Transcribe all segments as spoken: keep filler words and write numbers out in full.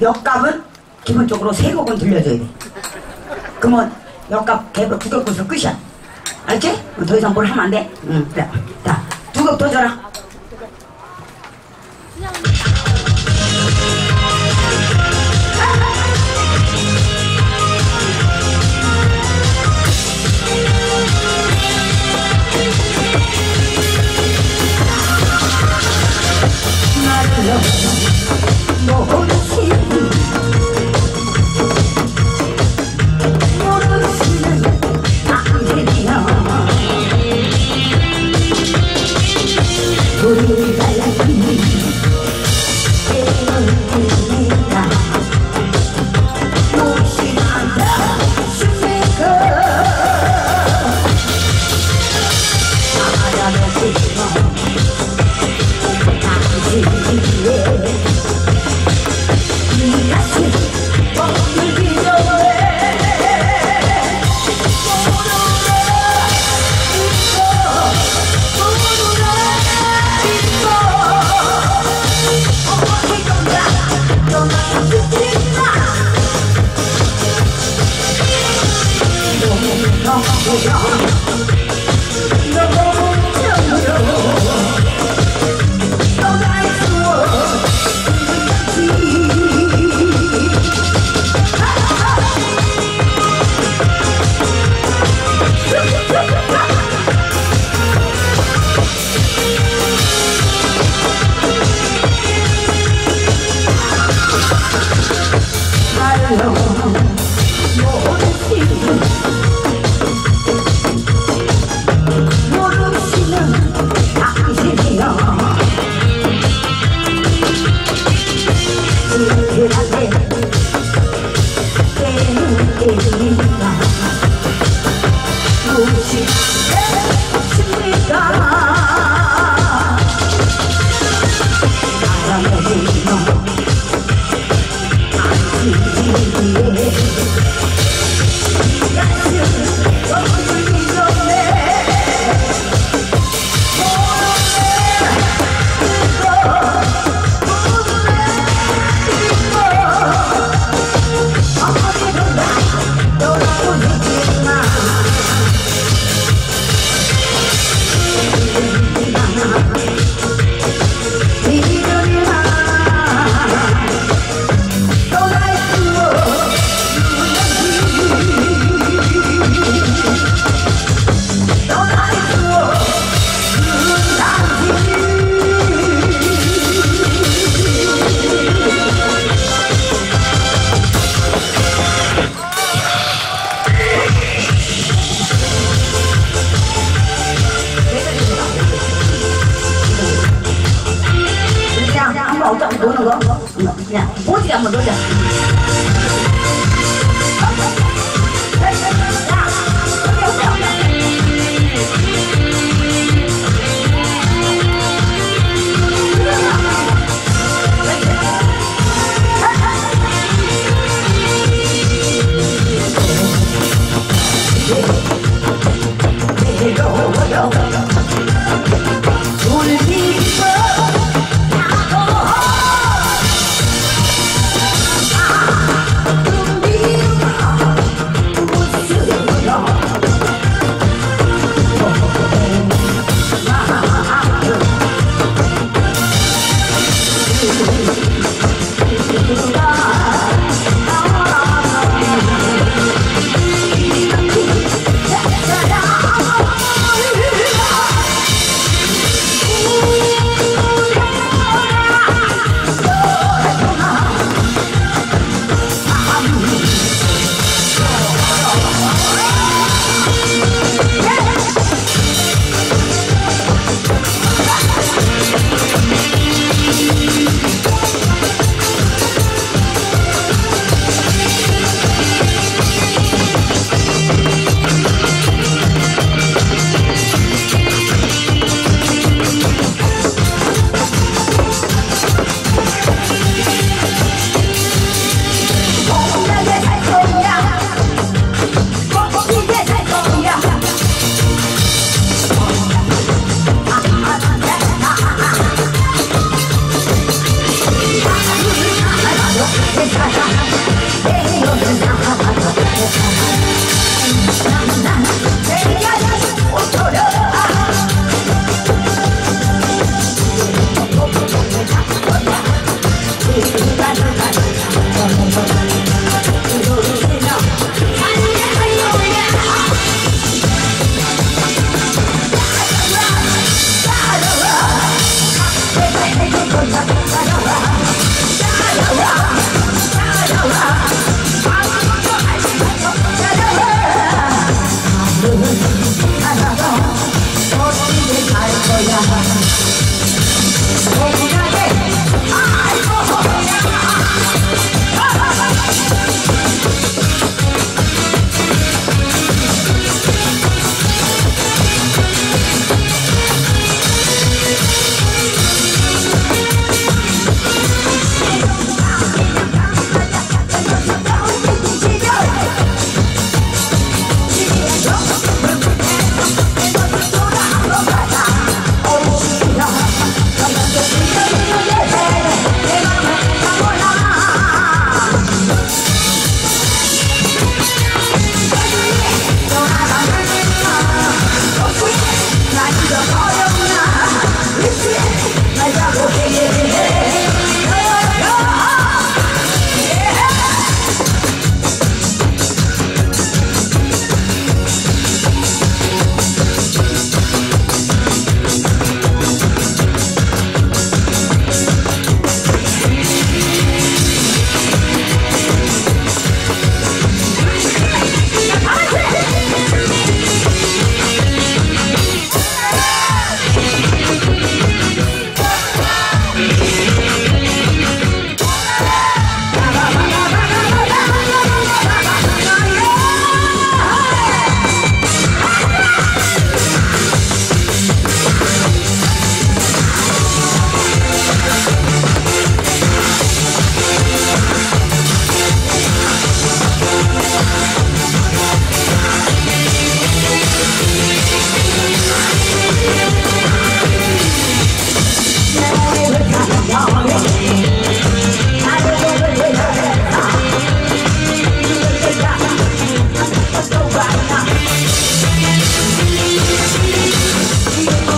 역값은 기본적으로 세 곡은 들려줘야 돼. 그러면 역값 개로 두 곡 거서 끝이야. 알지? 더 이상 뭘 하면 안 돼. 응, 그래. 자, 두 곡 더 줘라. 노는 거? 그냥 보지 한번 놀자.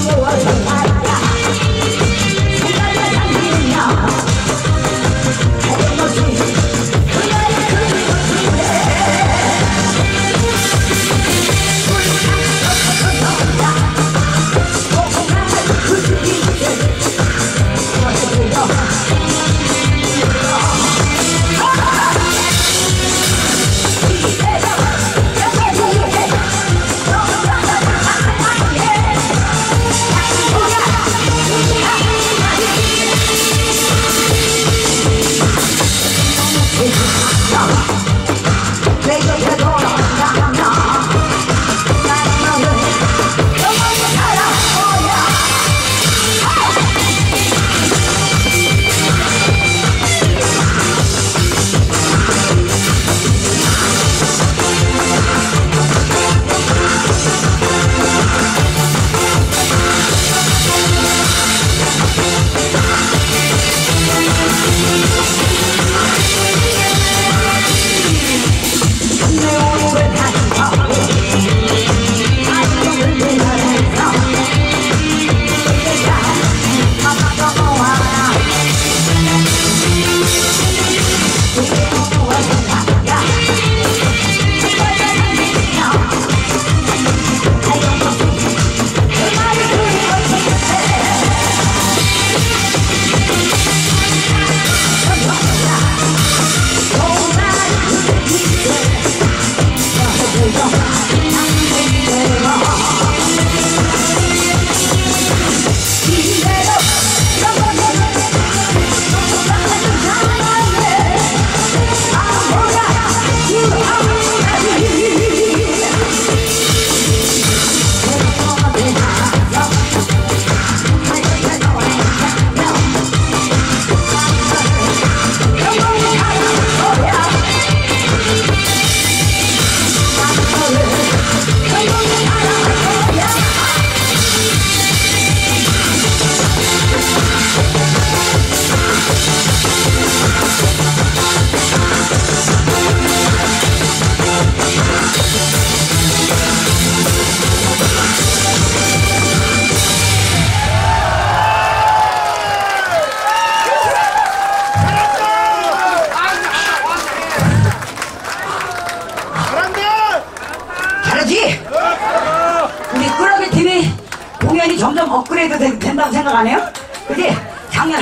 공연이 점점 업그레이드 된, 된다고 생각 안 해요? 그지? 작년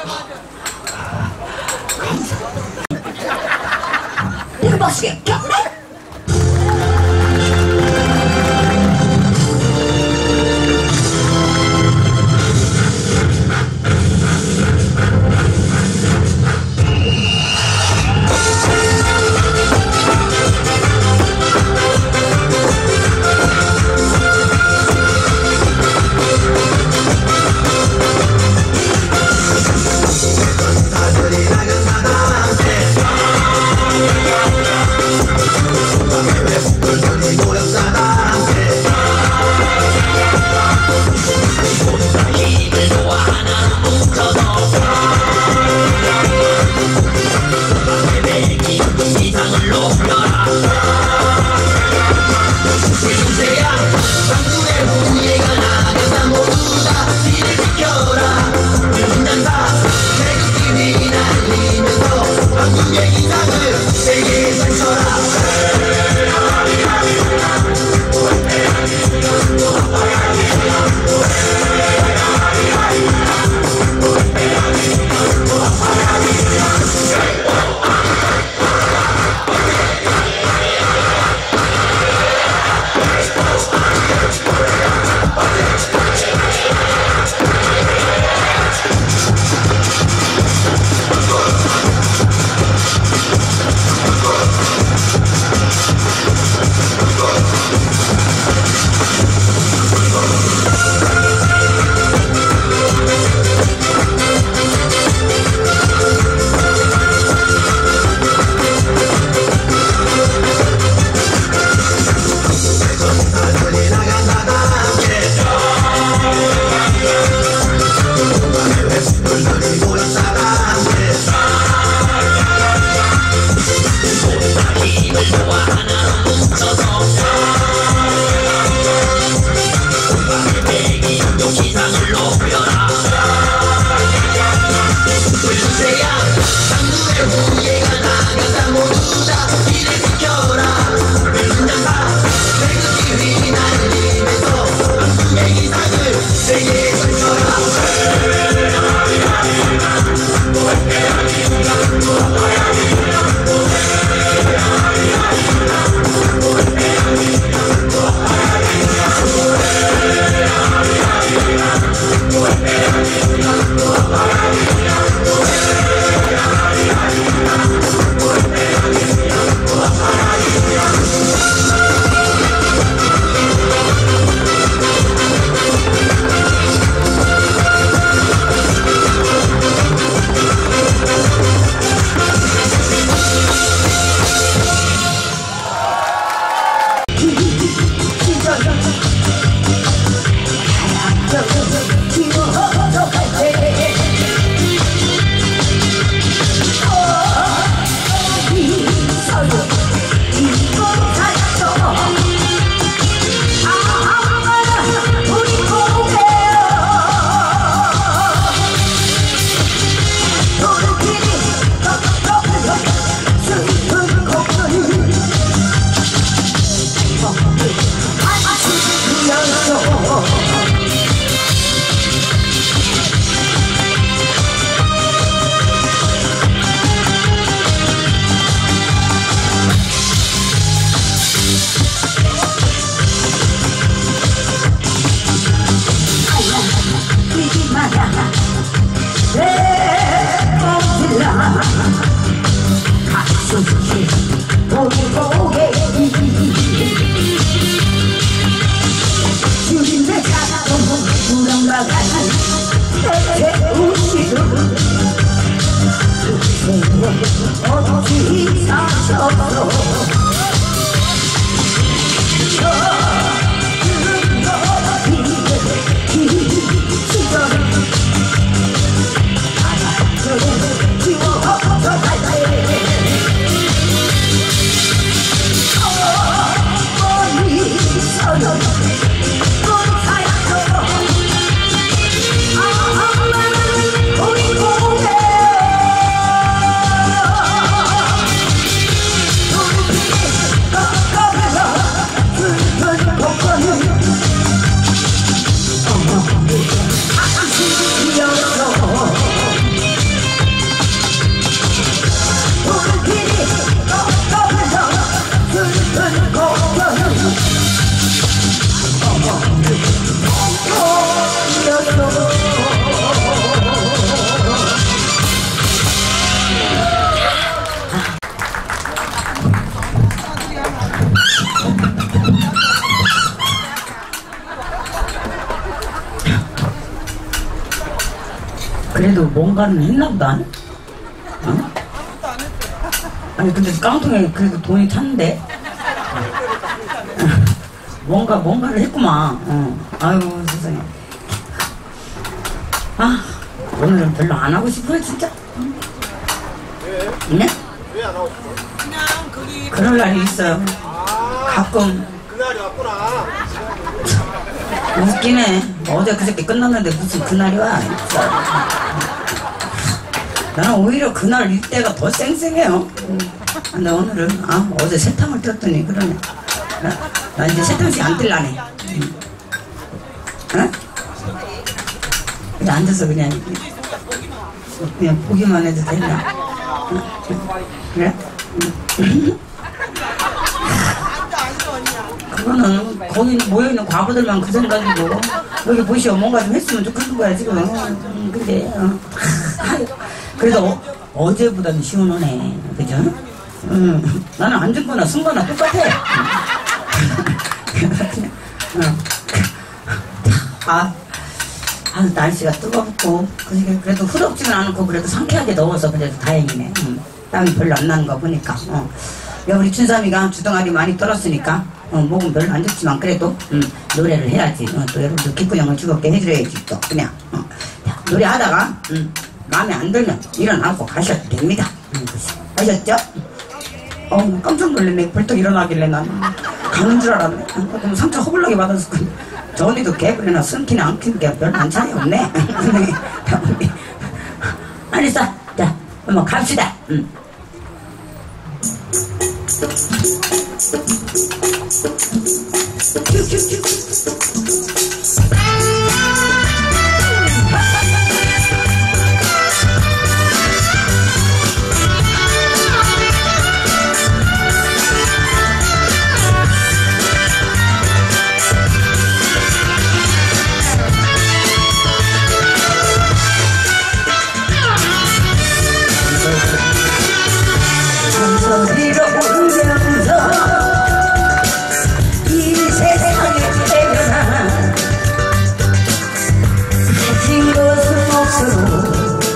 빅버스게 격래 We'll be right back. 구름과 같은 태태우시도 어찌 사셔서 그래도 뭔가는 했나보다. 어? 아니 근데 깡통에 그래도 돈이 찼는데 뭔가 뭔가를 했구만. 어. 아유 세상에. 아 오늘은 별로 안 하고 싶어요 진짜. 왜? 네? 왜 안 하고 싶어? 그냥 거기 그럴 날이 있어요. 아, 가끔. 그날이 왔구나. 웃기네. 어제 그저께 끝났는데 무슨 그날이 와. 나는 오히려 그날 이때가 더 쌩쌩해요. 근데 오늘은 아 어제 세탕을 떴더니 그러네. 나, 나 이제 세탕씩 안 뜰라네. 응? 그냥 앉아서 그냥 그냥 보기만 해도 되냐? 응? 그래? 응. 그거는 거기 모여있는 과부들만 그 생각이고 여기 보시오 뭔가 좀 했으면 좋겠는 거야 지금. 음, 근데 어. 그래도 어, 어제보다는 시원하네 그죠? 음, 나는 앉은 거나 쓴 거나 똑같아. 음. 아, 아 날씨가 뜨겁고 그래도 후덥지는 않고 그래도 상쾌하게 넣어서 그래도 다행이네. 음, 땀이 별로 안 나는 거 보니까. 어. 야, 우리 춘삼이가 주둥아리 많이 떨었으니까 어, 목은 별로 안 좋지만 그래도 음, 노래를 해야지. 어, 또 여러분들 기쁘형을 즐겁게 해드려야지 또 그냥 어. 자, 노래하다가 음, 마음에 안 들면 일어나고 가셔도 됩니다. 음, 아셨죠? 어, 깜짝 놀랐네. 벌떡 일어나길래 난 가는 줄 알았네. 어, 그럼 상처 허블나게 받았을 거야. 저 언니도 개그래나 쓴키나 안 키는 게 별로 안 차이 없네. 알았어. 자, 한번 갑시다. 음. 소리로 울면서 이 세상에 태어나 가진 것은 없어도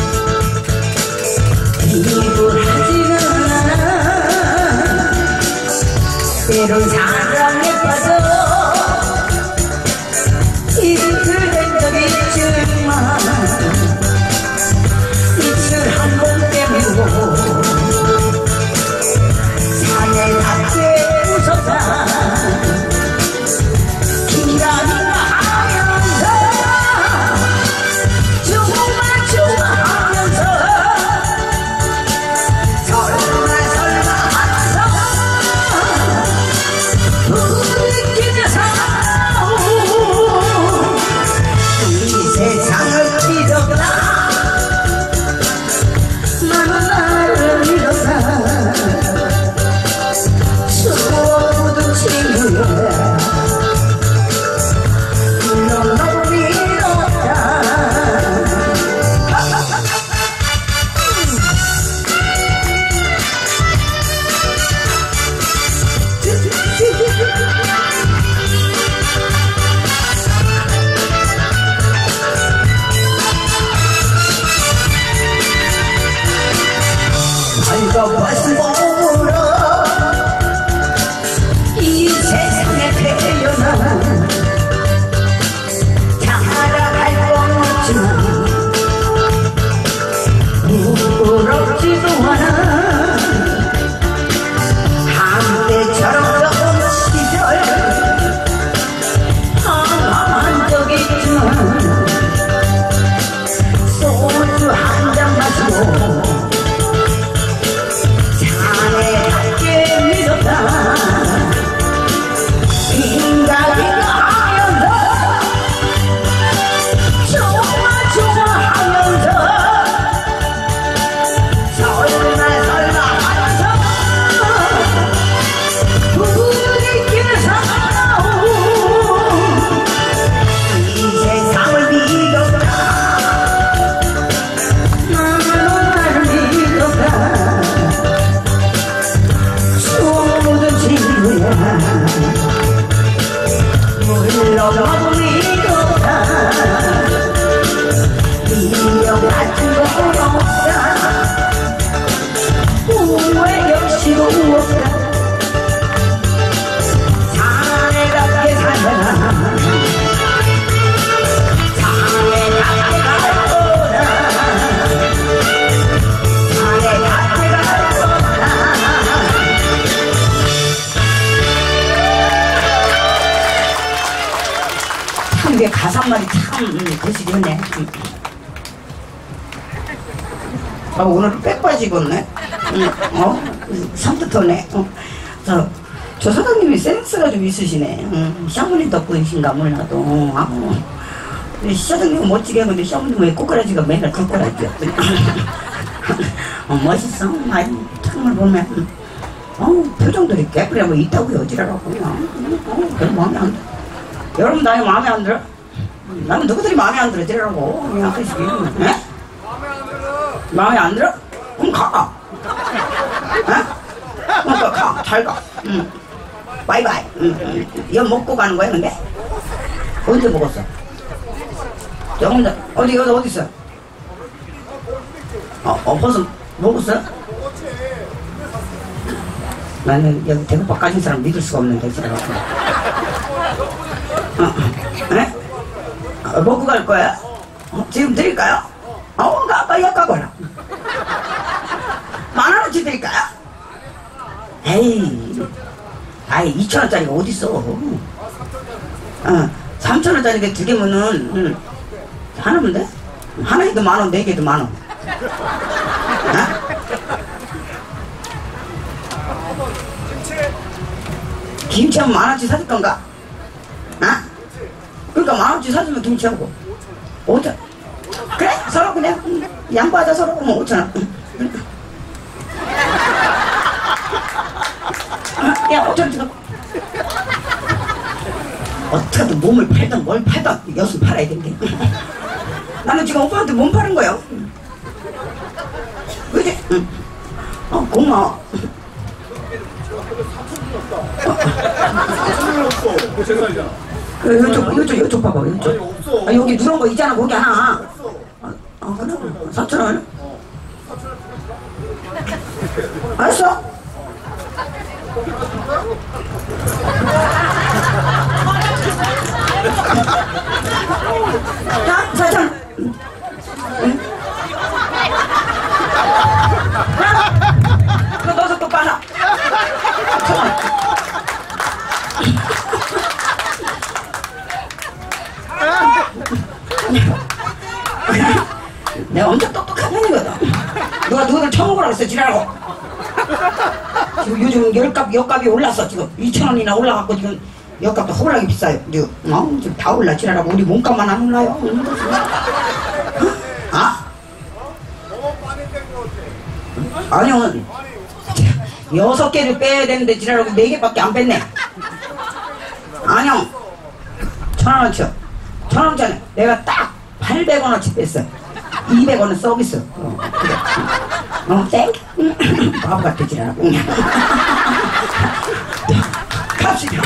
비굴하지는 않아. 때론 사랑에 빠져 이틀된 적이 있지만 이틀 한 번 때문이고 산에 낮게 웃었다 기다리다 하면서 정말 좋아하면서 설마 설마 하면서 부딪히는 사람 이 세상을 기도 음, 글씨 좋네. 음. 아, 오늘 백바지 입었네. 음, 어? 산뜻하네. 어. 저, 저 사장님이 센스가 좀 있으시네. 음, 샤머님 덕분이신가 몰라도. 어, 아, 사장님은 멋지게 했는데 샤머님 왜 꼬꾸라지가 맨날 꼬꾸라지였더니. 어, 멋있어. 아이, 정말 보면. 어, 표정들이 깨끗해 뭐 있다고요. 어지라고. 어, 별로 마음에 안 들어. 여러분, 나이 마음에 안 들어? 나는 누구들이 마음에 안 들어. 지라고. 그냥 그시기. 예? 마음에 안 들어? 그럼 가. 어? 그러니까 가. 잘 가. 응. 바이바이. 응. 응. 이거 먹고 가는 거야, 근데? 언제 먹었어? 저 혼자, 어디, 어디, 어디 있어? 어, 어, 벌써 먹었어? 나는 여기 대구박 가진 사람 믿을 수가 없는데, 지금. 어, 네? 어, 먹고 갈 거야? 어, 지금 드릴까요? 어, 가, 빨리 가거라. 만 원어치 드릴까요? 에이, 아이, 이천 원짜리가 어딨어? 어, 삼천 원짜리가 두 개면은, 응. 하나면 돼? 하나에도 만 원, 네 개도 만 원. 어? 김치하면 만 원치 사줄 건가? 어? 그러니까 만 원치 사주면 김치하고. 오천. 그래? 서로 그냥 응. 양보하자 서로. 그러면 오천 원. 응. 어? 야, 오천 원 주고. 어떻게든 몸을 팔든 뭘 팔든 여수 팔아야 된대. 나는 지금 오빠한테 몸 파는 거야. 그지? 응. 어, 고마워. 그, 요쪽, 요쪽, 요쪽 봐봐, 요쪽. 아, 여기 누런 거 있잖아, 거기 하나. 아, 아 그래? 사천 원? 알았어? 자, 사천 원. 응? 그거 넣어서 또 빨아. 내가 엄청 똑똑한 편이거든. 누가 누구를 처먹으라고 했어, 지랄하고. 지금 요즘 열값, 역값이 올랐어. 지금 이천 원이나 올라갔고, 지금 역값도 허블하게 비싸요. 지금, 어? 지금 다 올라, 지랄하고. 우리 몸값만 안 올라요. 어? 아? 아니요. 여섯 개를 빼야 되는데, 지랄하고 네 개밖에 안 뺐네. 아니요. 천 원어치요. 천 원짜리. 내가 딱 팔백 원어치 뺐어. 이백 원은 서비스. 어, 그래. 어, 땡큐. 바보 같아, 지랄하고. 갑시다.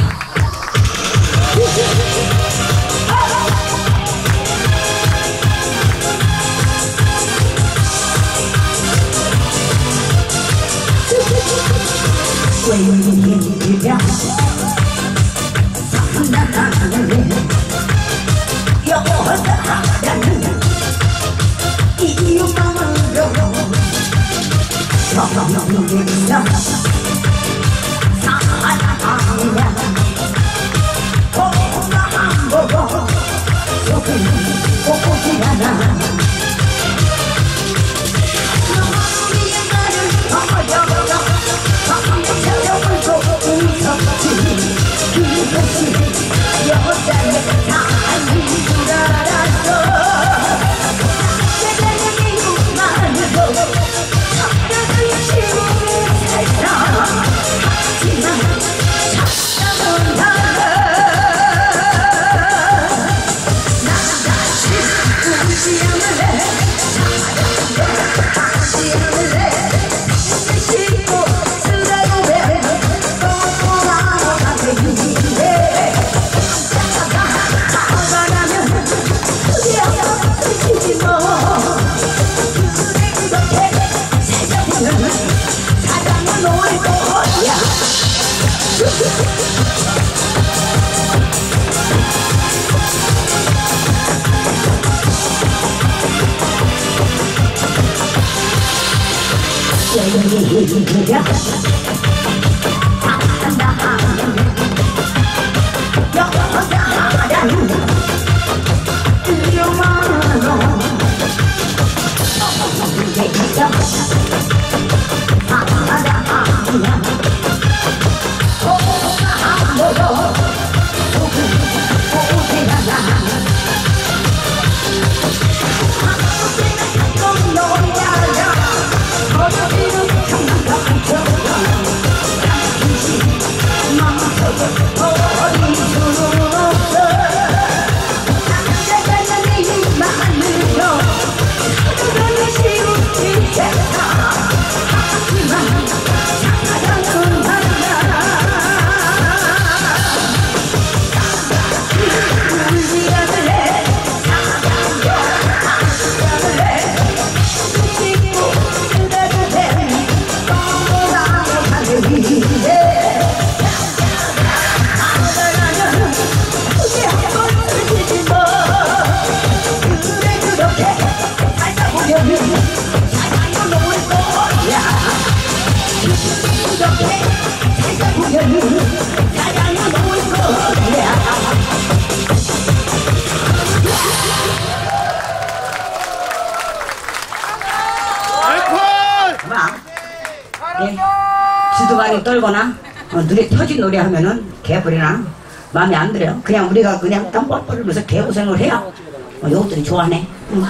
주둥아리 떨거나 어, 눈에 터진 노래 하면은 개불이나 마음에 안 들어요. 그냥 우리가 그냥 땀 뻘뻘 흘면서 개고생을 해야 어, 이것들이 좋아하네. 응,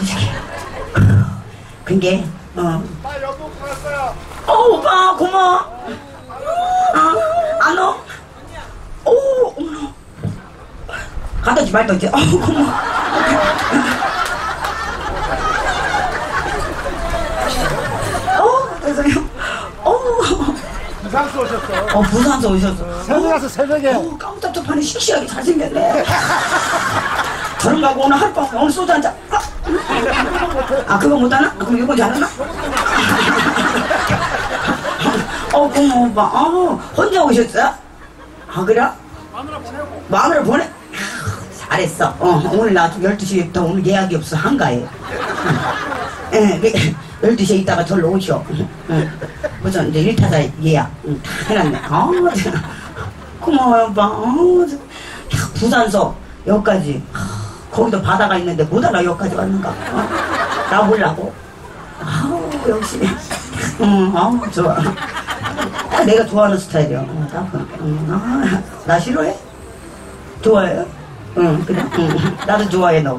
그게 어. 빨리 연봉 갈 거야. 어 오빠 고마워. 아, 안 와? 오 어머나. 가다지 말다지. 어 고마워. 어 죄송해요. 어. 부산서 오셨어. 어 부산서 오셨어. 새벽에 가서 새벽에. 어 깜짝짝하니 씩씩하게 잘생겼네. 저런 가고 오늘 하룻밤 오늘 소주 한잔. 아, 아 그거 못하나? 아, 그럼 이거 잘하나? 어 고마워 오빠. 어 혼자 오셨어요? 아 그래? 마누라 보내고. 마누라 보내? 잘했어. 어 오늘 나 열두 시부터 오늘 예약이 없어 한가해. 예, 열두 시에 있다가 절로 오시오. 응. 무슨 이제 일타사 예약 응, 다 해놨네. 아, 고마워요 오빠. 아, 부산서 여기까지. 거기도 바다가 있는데 못 알아 여기까지 왔는가. 어? 나보려고. 아우 역시. 응, 아우 좋아. 아, 내가 좋아하는 스타일이야. 어, 딱, 응, 아, 나 싫어해? 좋아해요? 응, 그래? 응, 나도 좋아해 너.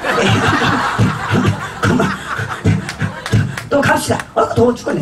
그만. 또 갑시다. 어, 더워 죽겠네.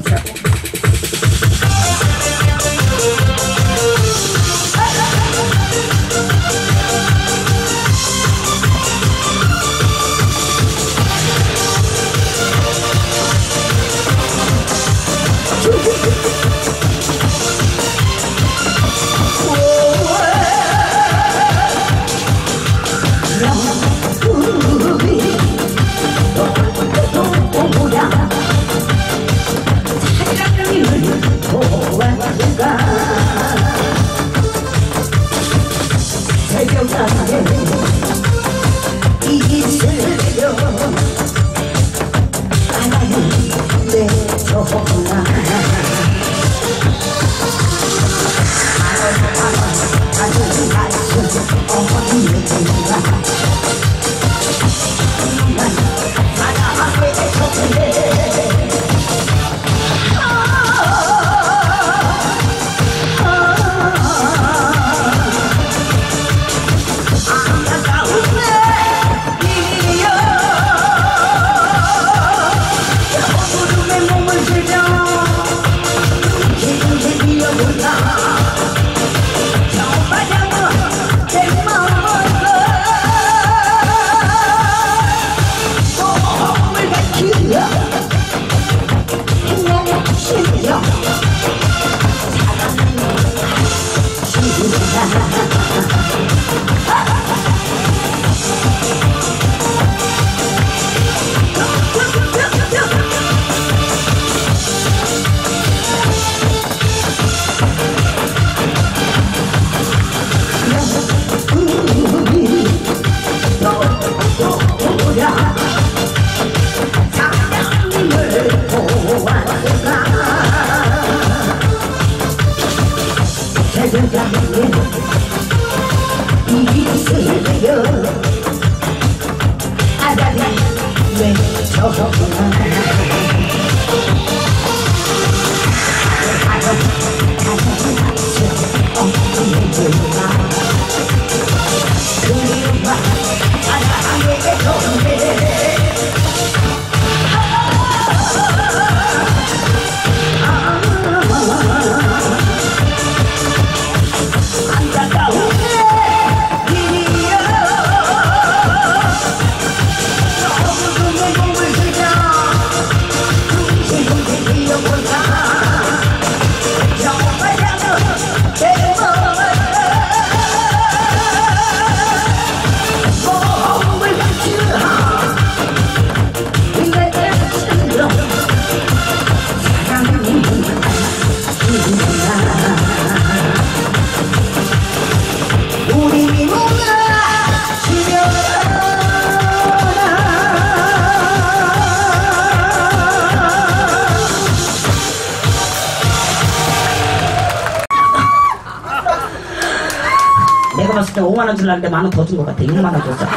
오만 원 주려는데 만 원 더 준 것 같아. 육만 원 줬어.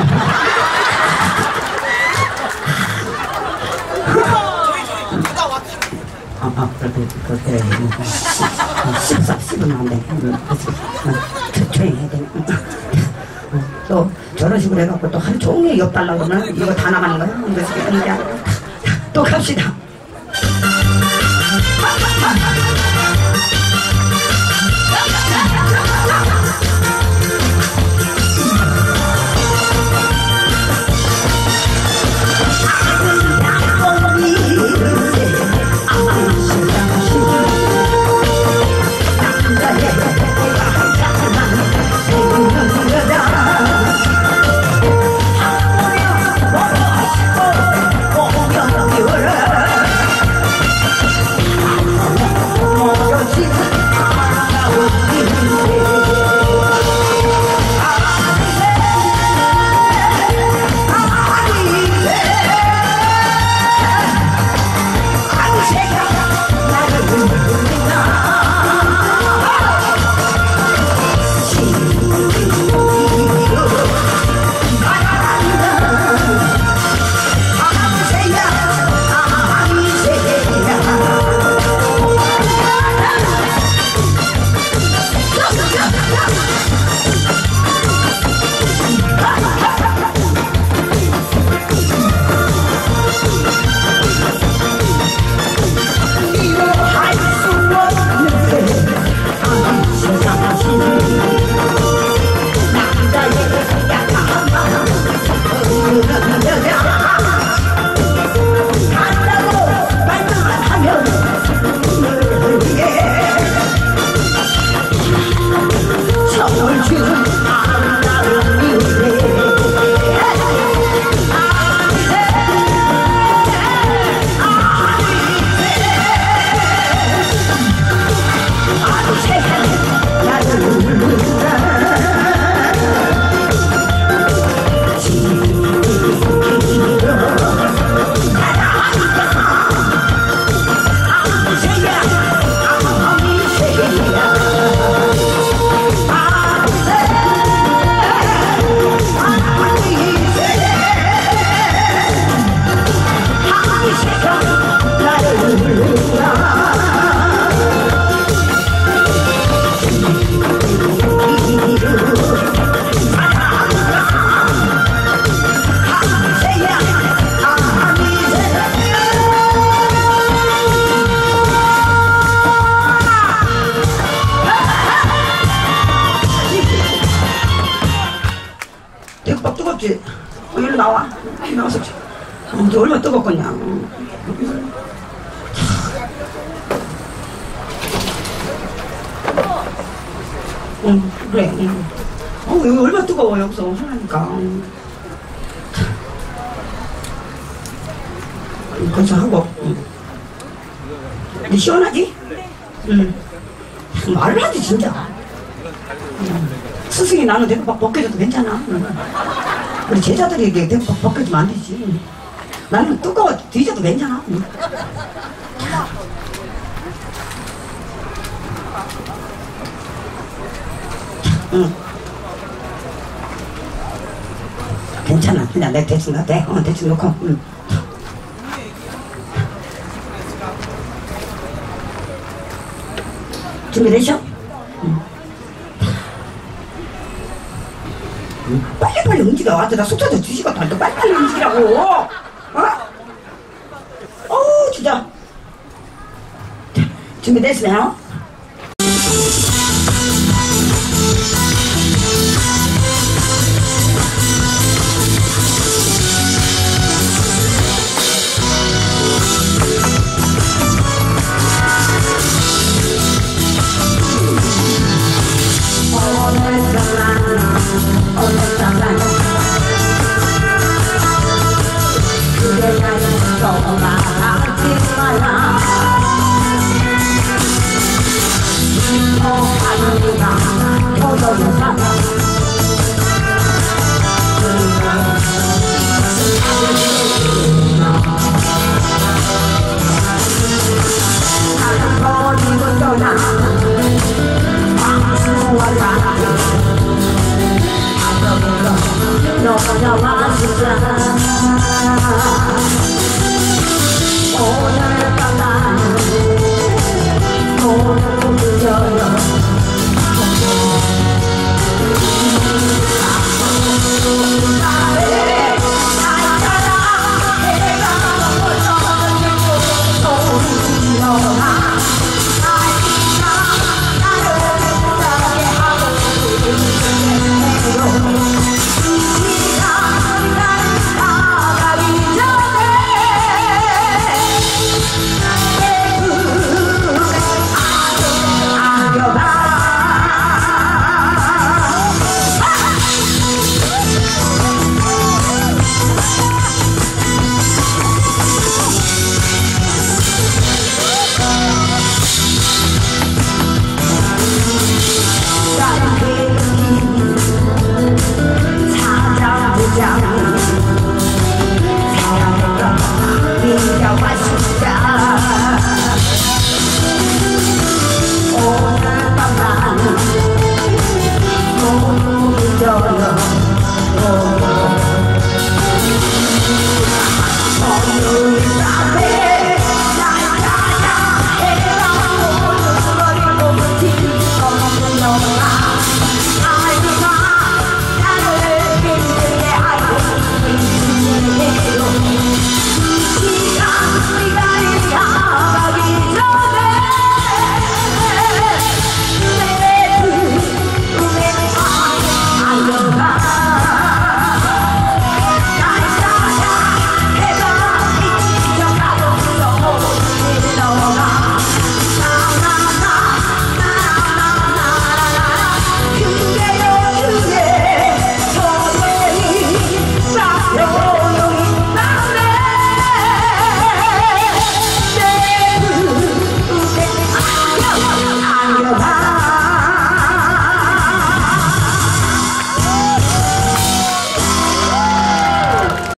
아, 아, 그렇게, 그렇게. 씹어, 씹으면 안 돼. 그래서 조용히 해야 돼. 또 저런 식으로 해갖고 또 하루 종일 옆 달라고 그러면 이거 다 나가는 거야. 그래서 이제 또 갑시다. 대박 뜨겁지? 어, 일로 나와. 나와서 어, 너 얼마나 뜨겁겠냐. 응, 그래. 응. 어, 여기 얼마나 뜨거워, 여기서. 하니까. 거기서 하고. 응. 근데 시원하지? 응. 말을 하지, 진짜. 응. 스승이 나는 대박 벗겨줘도 괜찮아. 응. 우리 제자들이 이게 대박 벗겨주면 안 되지. 나는 뜨거워 뒤져도 괜찮아. 응. 응. 괜찮아. 그냥 내 대충 놔. 돼. 어, 대충 놓고. 응. 준비되셔? 응. 응. 빨리빨리 움직여. 아주 나 숙소에서 두 시간 동안 또 빨리빨리 움직이라고. 어? 어우, 진짜. 준비됐으면, 어?